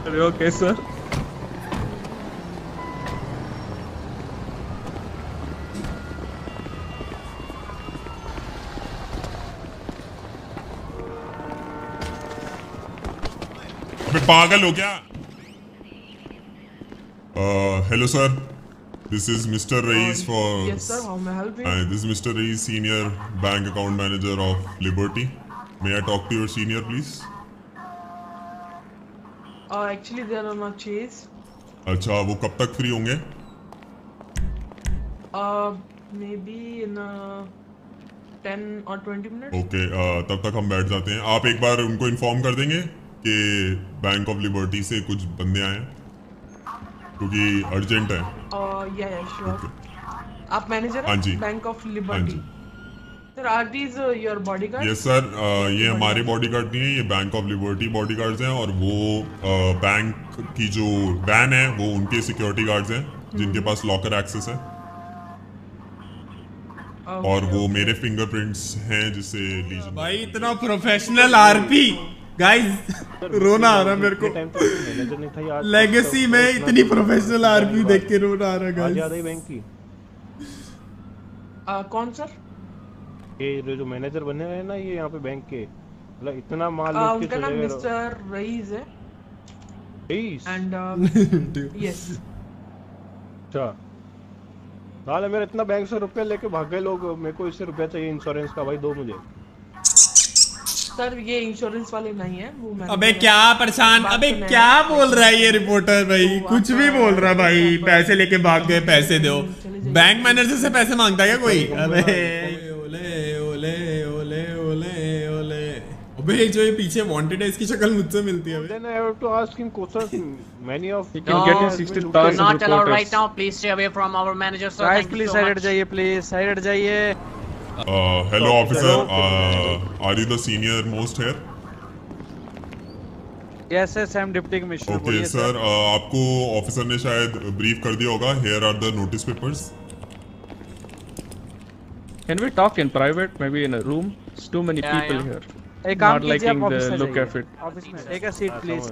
Okay, sir. अबे पागल हो क्या? Hello sir, this is Mr. Rais for. Yes sir, how may I help you? This is Mr. Rais, senior bank account manager of Liberty. May I talk to your senior, please? Actually they are on a chase. अच्छा, वो कब तक free होंगे? Maybe in 10 or 20 minutes. Okay, तब तक हम बैठ जाते हैं. आप एक बार उनको इन्फॉर्म कर देंगे कि बैंक ऑफ लिबर्टी से कुछ बंदे आए हैं क्योंकि अर्जेंट है. Yeah, sure. आप मैनेजर हैं? हाँ जी. बैंक ऑफ हाँ लिबर्टी. जी. Sir are these your bodyguard? Yes sir, ये हमारे बॉडीगार्ड नहीं है, ये बैंक ऑफ लिबर्टी बॉडीगार्ड्स हैं और वो बैंक की जो वैन है वो उनके सिक्योरिटी गार्ड्स हैं जिनके पास लॉकर एक्सेस है. और वो मेरे फिंगरप्रिंट्स हैं जिससे लीजन. भाई इतना प्रोफेशनल आरपी गाइस, रोना आ रहा मेरे को. लेगेसी में इतनी प्रोफेशनल आरपी देख के रोना आ रहा गाइस. याद आई बैंक की. कौन सर? ये जो मैनेजर बने हैं ना ये यहाँ पे बैंक के, मतलब इतना माल उनका नाम मिस्टर रईस है. Raees and yes. अच्छा, साले मेरे इतना बैंक से रुपए लेके भाग गए लोग. मेरे को इससे रुपया चाहिए इंश्योरेंस का. भाई दो मुझे. सर ये इंश्योरेंस वाले नहीं है वो. अबे क्या परेशान, अबे क्या बोल रहा है ये रिपोर्टर भाई, कुछ भी बोल रहा है भाई. पैसे लेके भाग गए, पैसे दो. बैंक मैनेजर से पैसे मांगता है क्या कोई? अबे ओले ओले ओले ओले ओले. अबे जो ये पीछे वांटेड है इसकी शक्ल मुझसे मिलती है. Then I have to ask him questions. Many of You can get in 60,000 not allowed right reporters. now. Please stay away from our manager, sir. Guys, Thank you please so side much. जाइए, please side जाइए. Hello officer, are you the senior most here? Yes, yes, I'm deputy commissioner. Okay sir, आपको officer ने शायद brief कर दिया होगा. Here are the notice papers. Can we talk in private, maybe in a room? There's too many Yeah, people yeah. here. एक काम Not कीजिए, liking आप ऑफिस the में look of जाइए. it. ऑफिस में take a seat please.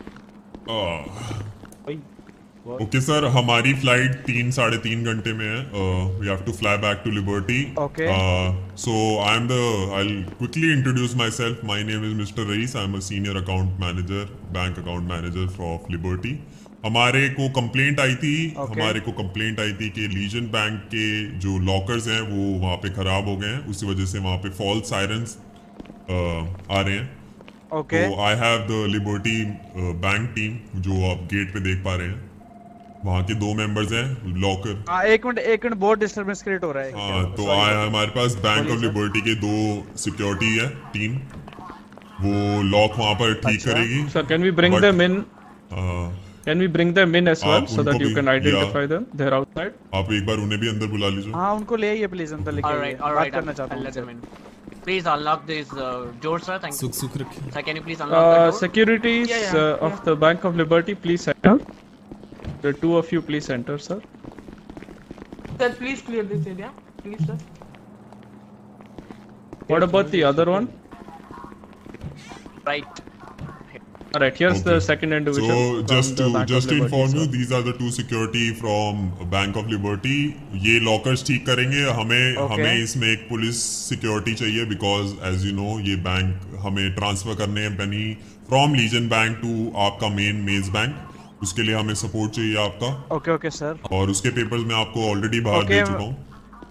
Okay sir, हमारी flight 3-3.5 घंटे में है. We have to fly back to Liberty. Okay. So I'll quickly introduce myself. My name is Mr. Rais. I'm a senior account manager, bank account manager of Liberty. हमारे को complaint आई थी. हमारे को complaint आई थी कि लीजन बैंक के जो lockers हैं वो वहाँ पे खराब हो गए हैं. उसी वजह से वहाँ पे फॉल्स सायरन्स आ रहे हैं. ओके. तो I have the Liberty bank team जो आप गेट पे देख पा रहे हैं. वहाँ के 2 मेंबर्स हैं लॉकर. एक मिनट बहुत डिस्टर्बेंस क्रिएट हो रहा है. हाँ, तो हमारे पास बैंक ऑफ लिबर्टी के 2 सिक्योरिटी है टीम. वो लॉक वहाँ पर ठीक करेगी. Sir, can we bring them in? Can we bring them in as well so that you can identify them? They're outside. आप एक बार उन्हें भी अंदर बुला लीजिए. हाँ, उनको ले आइए प्लीज अंदर लेके. All right. बात करना चाहता I'll let them हूँ. in. Please unlock this door, sir. Thank you. सुख रखिए. Sir, can you please unlock the door? Securities of the Bank of Liberty, please enter. The 2 of you, please enter, sir. Sir, please clear this area, please sir. What about the other one? Right. Alright, here's the Okay. second individual. So from just the to Bank of Liberty, inform you, sir. these are the 2 security from Bank of Liberty. ये lockers ठीक करेंगे. हमें इसमें एक police security चाहिए because as you know ये bank हमें transfer करने हैं money from Legion bank to आपका मेज बैंक. उसके लिए हमें सपोर्ट चाहिए आपका. Okay sir. और उसके पेपर्स मैं आपको ऑलरेडी बाहर दे चुका हूँ.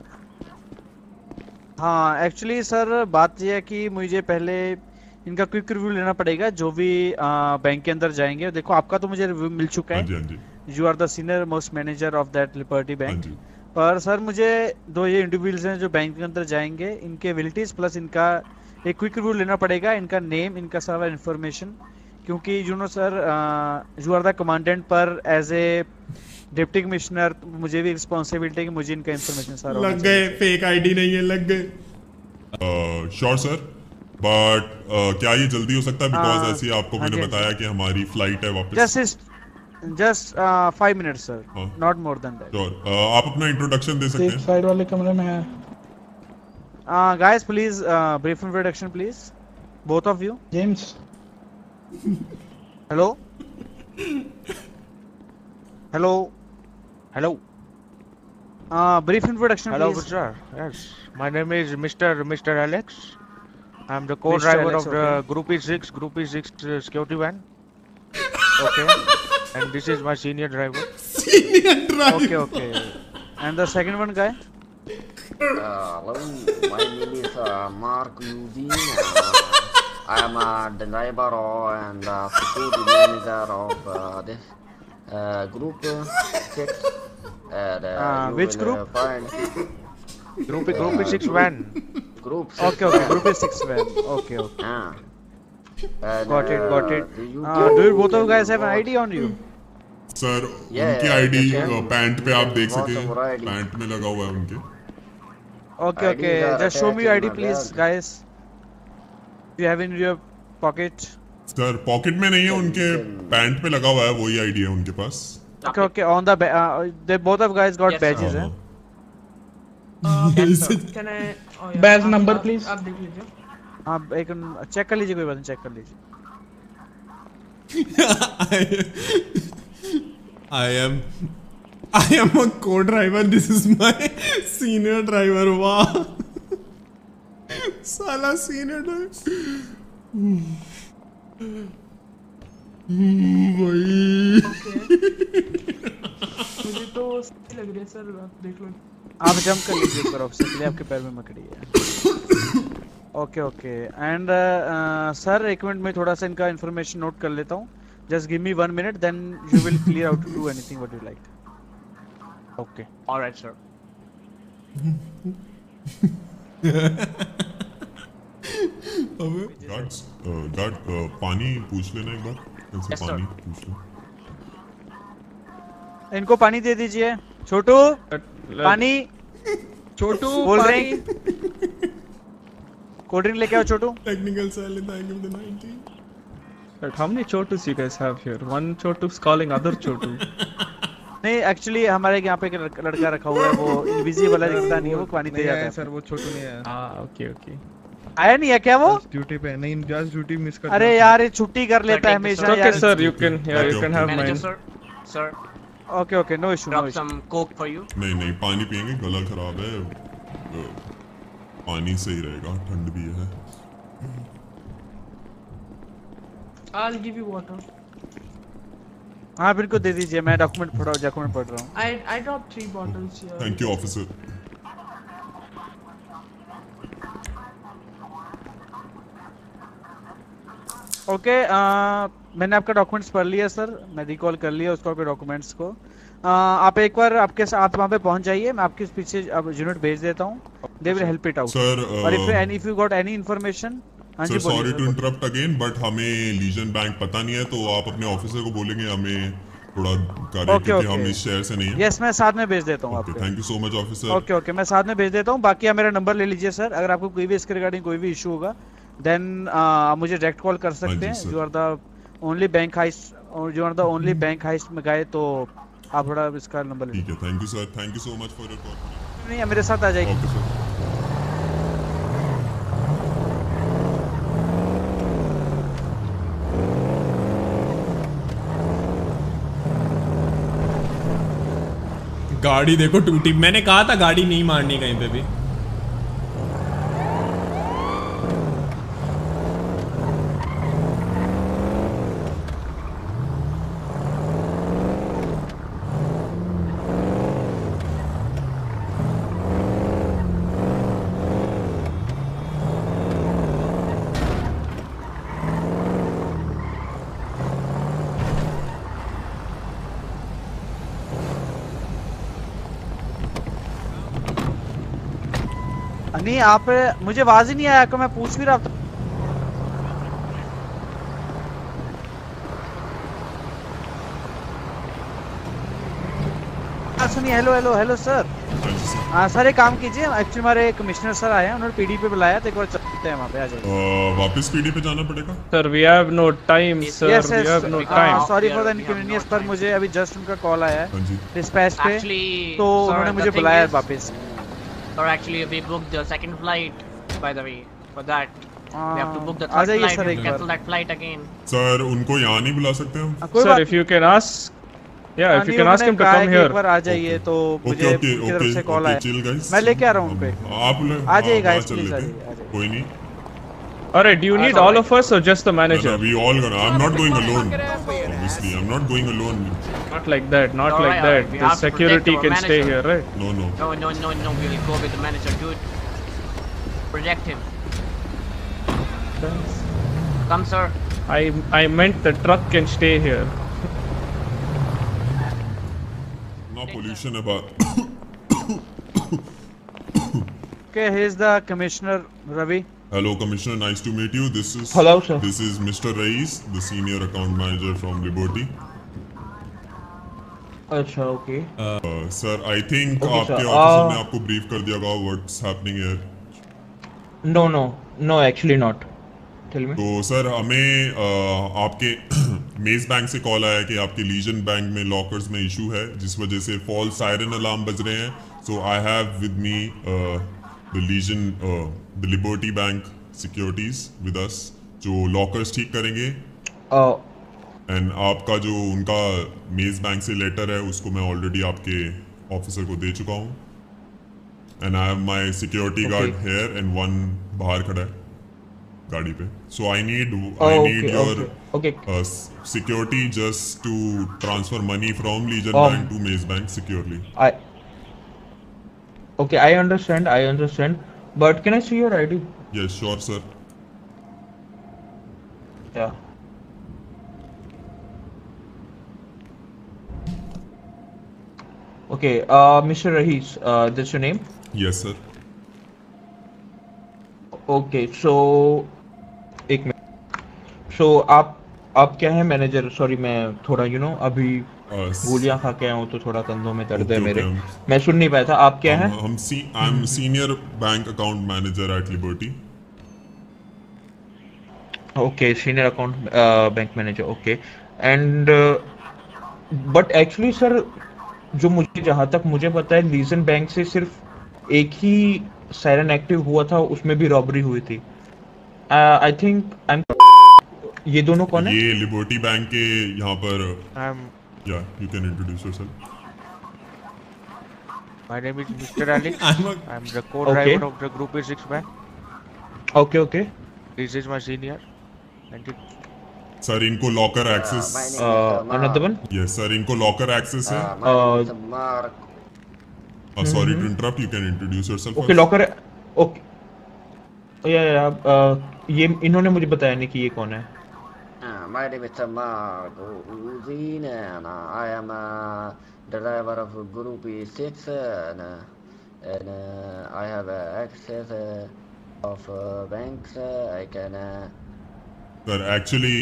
हाँ, एक्चुअली सर बात यह है कि मुझे पहले इनका क्विक रिव्यू लेना पड़ेगा जो भी बैंक के अंदर जाएंगे. देखो आपका तो मुझे रिव्यू मिल चुका है. हाँ जी. You are the senior most manager of that Liberty हाँ बैंक. जी. पर सर मुझे 2 ये इंडिविजुअल्स हैं जो बैंक के अंदर जाएंगे, इनके एबिलिटीज प्लस इनका एक क्विक रिव्यू लेना पड़ेगा. इनका नेम, इनका सारा इन्फॉर्मेशन, क्योंकि you know sir you are the commandant पर एज ए डिप्टी कमिश्नर मुझे भी रिस्पांसिबिलिटी है कि मुझे इनका इन्फॉर्मेशन सारा लग गए. फेक आईडी नहीं है, लग गए. श्योर सर, बट क्या ये जल्दी हो सकता है? बिकॉज ऐसे ही आपको मैंने बताया कि हमारी फ्लाइट है वापस. Just 5 minutes sir, not more than that. Sure. आप अपना इंट्रोडक्शन दे सकते हैं. साइड वाले कमरे में है. Guys please brief introduction please, both of you. James. Hello. Hello. Hello. Brief introduction, Hello, please. sir. Yes, my name is Mr. Alex. I'm the Mr. co-driver Alex, of the okay. Group E6 security van. Okay, and this is my senior driver. Senior driver. Okay. And the second one guy? Hello, my name is Mark Eugene. I am the driver and security manager of this group 6. Which group? Group E6 van. Group 6. Okay. Group E6 van. Okay. And, Got it. do you Do you both of you guys have an ID on you? सर Yeah, उनकी ID yeah. पैंट पे आप देख बहुत सके बुरा ID. Pant में लगा हुआ है उनके Okay. IDs are Just show me your attached ID, in my please, bag. guys. You have in your pocket. सर पॉकेट में नहीं है उनके पैंट पे लगा हुआ है वही आईडी है उनके पास Okay. On the they both of guys got Yes, sir. badges, हाँ, हैं? Yes, sir. Can I? Oh, yeah. Badge आप- number, आप- please. आप देख लीजिए. आप एक चेक कर लीजिए, कोई बात नहीं, चेक कर लीजिए. I am a co-driver. This is my senior driver. Wow. साला senior driver. भाई. मुझे तो सही लग रही है सर, आप देख लो. आप जंप कर लीजिए ऊपर, ऑब्स्टेकल आपके पैर में मकड़ी है. ओके. एंड सर एक मिनट में थोड़ा सा इनका इन्फॉर्मेशन नोट कर लेता हूँ. Just give me 1 minute, then you will clear out to do anything what you like. Okay. Alright, sir. Guard पानी पूछ लेना एक बार इनसे Yes, sir. पानी पूछ लो इनको पानी दे दीजिए. छोटू पानी. Chhotu cold drink. Cold drink लेके आओ Chhotu. Technical silence. I give the 90. How many chotus you guys have here? One chotu's calling other chotu. नहीं, एक्चुअली हमारे यहाँ पे एक लड़का रखा हुआ है, वो इनविजिबल है, दिखता नहीं है, वो पानी दे जाता है. सर वो छोटू नहीं है. Okay. आया नहीं है क्या वो? ड्यूटी पे नहीं, जस्ट ड्यूटी मिस कर. अरे यार ये छुट्टी कर लेता है हमेशा Okay, यार. sir. You can have Manager, mine. sir. Okay, no issue. Drop some coke for you. नहीं पानी पियेंगे गला खराब है पानी सही रहेगा ठंड भी है I'll give you water. हाँ बिल्कुल दे दीजिए, मैं डॉक्यूमेंट पढ़ रहा हूँ. I dropped 3 bottles here. Thank you officer okay. मैंने आपका डॉक्यूमेंट्स पढ़ लिया सर, मैं रिकॉल कर लिया उसको, आपके डॉक्यूमेंट्स को. आप एक बार आपके साथ वहाँ पे पहुँच जाइए, मैं आपके पीछे अब यूनिट भेज देता हूँ. They will help it out. Sir और if you got any information. हाँ जी, sir sorry to interrupt again but हमें लीजन बैंक पता नहीं है तो आप अपने ऑफिसर को बोलेंगे हमें थोड़ा कार्य क्योंकि हम इस शहर से नहीं है. यस, मैं साथ में भेज देता हूँ आपको. Thank you so much officer. Okay, मैं साथ में भेज देता हूँ. बाकी आप मेरा नंबर ले लीजिए सर, अगर आपको कोई भी इसके रिगार्डिंग कोई भी इशू होगा देन आप मुझे डायरेक्ट कॉल कर सकते हैं. You are the only bank heist, और you are the only bank heist में गए तो आप थोड़ा इसका नंबर ले. ठीक है, thank you sir, thank you so much for your call. नहीं, मेरे साथ आ जाएगी. Okay sir. गाड़ी देखो टूटी. मैंने कहा था गाड़ी नहीं मारनी कहीं पे भी. नहीं, आप मुझे आवाज ही नहीं आया कि मैं पूछ भी रहा था. सुनिए. Hello sir. हाँ सर, एक काम कीजिए, एक्चुअली हमारे कमिश्नर सर आए हैं, उन्होंने पीडी पे बुलाया तो एक बार चलते हैं वहाँ पे. आ जाइए. वापस पीडी पे जाना पड़ेगा. Sir, we have no time, sir. Yes, We have no time. Sorry for the inconvenience, पर मुझे अभी जस्ट उनका कॉल आया हाँ है जी. डिस्पैच पे, Actually, तो sir, उन्होंने the मुझे thing बुलाया is- वापस. Or actually, we booked the second flight. By the way, for that, we have to book the आ third जाइए flight सर and एक बार. cancel that flight again. Sir उनको यहाँ नहीं बुला सकते हम. कोई Sir, बात. if you can ask Yeah, if you can ask him to come here. एक बार आ जाइए तो मुझे उनकी तरफ से कॉल आया। मैं लेके आ रहा हूँ उनपे। आप आ जाइए guys, please आ जाइए। कोई नहीं। Alright, do you need all of us or just the manager? We all gonna. I'm not going alone. Obviously, I'm not going alone. Not like that. Not like that. The security can stay here, right? No. No. We'll go with the manager, dude. Protect him. Come, sir. I meant the truck can stay here. No pollution about. Okay, here's the commissioner, Ravi. Hello, Commissioner. Nice to meet you. This is This is Mr. Rais, the senior account manager from Liberty. अच्छा, okay. Sir, I think आपके officer ने आपको brief कर दिया होगा what's happening here. No, actually not. Tell me. तो sir हमें आपके मेज बैंक से कॉल आया कि आपके लीजन बैंक में लॉकर्स में इशू है जिस वजह से फॉल्स सायरन अलार्म बज रहे हैं. So I have with me the Liberty bank securities with us जो लॉकर्स ठीक करेंगे. एंड आपका जो उनका मेज बैंक से लेटर है उसको मैं ऑलरेडी आपके ऑफिसर को दे चुका हूँ. And I have my security guard here and one बाहर खड़ा है गाड़ी पे. So I need your security just to transfer money from Legion bank to Maze bank securely. Okay, I understand. But can I see your ID? Yes, sure, sir. Yeah. Okay, Mr. Rahis, that's your name? Yes, sir. Okay, so एक minute. So आप क्या है manager? Sorry मैं थोड़ा अभी गोलियां खा के आया हूँ तो थोड़ा कंधों में दर्द है मेरे. मैं सुन नहीं पाया था. आप क्या हैं? I am senior bank account manager at Liberty. Okay, senior account bank manager. Okay, and but actually sir जो जहाँ तक मुझे पता है लीजन बैंक से सिर्फ एक ही सायरन एक्टिव हुआ था, उसमें भी रॉबरी हुई थी. आई थिंक ये दोनों कौन है? ये लिबर्टी बैंक के यहाँ पर. Yeah, you can introduce yourself. My name is Mr. Alex. I'm the co-driver of the Group A6 bank. Okay. This is my senior. Thank you. Sir, इनको locker access. Another one? Yes, sir, इनको locker access है. Sorry to interrupt. You can introduce yourself. Okay, locker. Okay. ये इन्होंने मुझे बताया नहीं कि ये कौन है. My name is Marco Uzin and I am a driver of Group E6 and I have access of banks. I can. Sir, actually,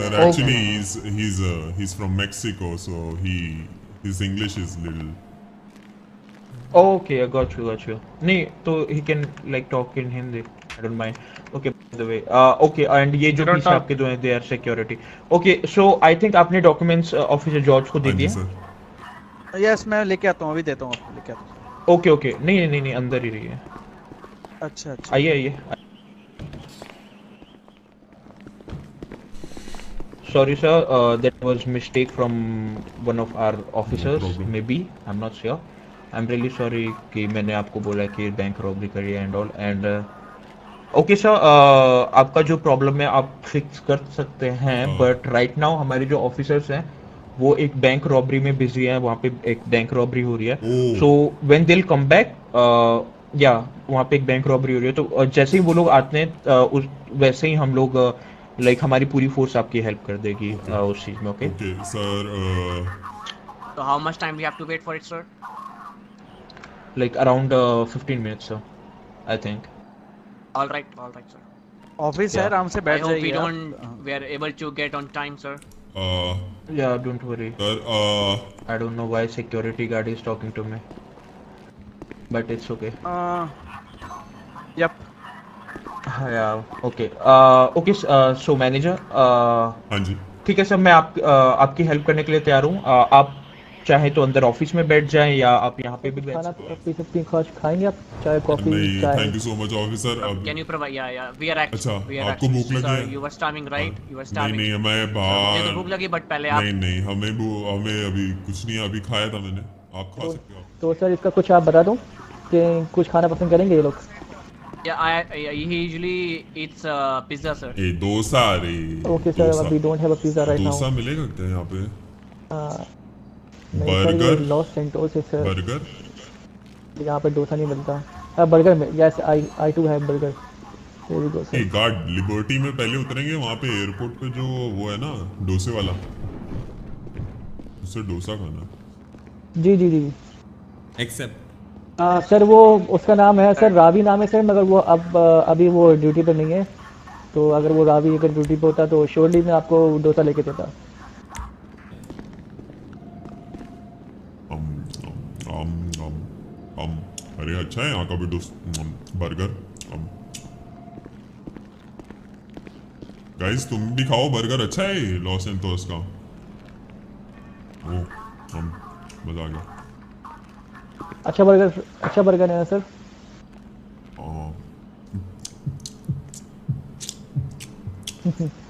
he's from Mexico, so his English is little. Okay, I got you. नहीं तो he can like talk in Hindi. I don't mind. Okay, by the way. Okay, and ये जो पीछे आपके दो हैं, they are security. Okay, so I think आपने documents officer George को दे दिए? Yes, मैं लेके आता हूँ, अभी देता हूँ आपको, लेके आता हूँ. Okay. नहीं अंदर ही रही है. अच्छा. आइए. Sorry sir, that was mistake from one of our officers. Maybe, I'm not sure. I'm really sorry कि मैंने आपको बोला कि बैंक रॉबरी करी and all. And okay sir, आपका जो प्रॉब्लम है आप फिक्स कर सकते हैं, बट राइट नाउ हमारे जो ऑफिसर्स हैं वो एक बैंक रॉबरी में बिजी हैं. वहाँ पे एक बैंक रॉबरी हो रही है. So when they will come back, वहाँ पे एक बैंक रॉबरी हो रही है. तो जैसे ही वो लोग आते हैं वैसे ही हम लोग लाइक हमारी पूरी फोर्स आपकी हेल्प कर देगी उस चीज में. Okay sir. So how much time we have to wait for it, sir? Like around 15 minutes, sir. I think. All right, sir. Office है, आराम से बैठ जाइए. I hope we are able to get on time, sir. Yeah, don't worry. Sir, I don't know why security guard is talking to me, but it's okay. Yep. Yeah. Okay. Okay. So manager. हाँ जी. ठीक है sir, मैं आपकी help करने के लिए तैयार हूँ. आप चाहे तो अंदर ऑफिस में बैठ जाएं या आप यहाँ पे भी बैठ खाना सकते हैं। पी सकते हैं, खास खाएंगे आप चाय कॉफी नहीं, चाय? Thank you so much officer. अब Can you provide? Yeah. We are अच्छा, actually. आपको भूख लगी Sorry, है? you were starving, right? You were नहीं starving. नहीं, मैं मुझे तो बाहर भूख लगी, but पहले आप. नहीं हमें अभी कुछ नहीं, अभी खाया था मैंने। आप खा सकते हो। तो सर इसका कुछ आप बता दो कि कुछ खाना पसंद करेंगे ये लोग? Yeah, he usually eats pizza, sir. ए डोसा रे। Okay sir, we don't have a pizza right now. Dosa मिलेगा क्या यहाँ पे? बर्गर लॉस सेंटोस है सर। बर्गर यहाँ पे डोसा नहीं मिलता। बर्गर में yes I too have burger. Very good sir. Guard Liberty में पहले उतरेंगे, वहाँ पे एयरपोर्ट पे जो वो है ना डोसे वाला, उससे डोसा खाना। जी जी जी एक्सेप्ट सर वो उसका नाम है सर रावी नाम है सर, मगर वो अभी वो ड्यूटी पर नहीं है, तो अगर वो रावी अगर ड्यूटी पे होता तो श्योरली मैं आपको डोसा लेके देता। अरे अच्छा है यहाँ का भी बर्गर। गाइस तुम भी खाओ बर्गर, अच्छा है लॉस एंटोस का। मजा आ गया। अच्छा बर्गर है ना सर? हाँ।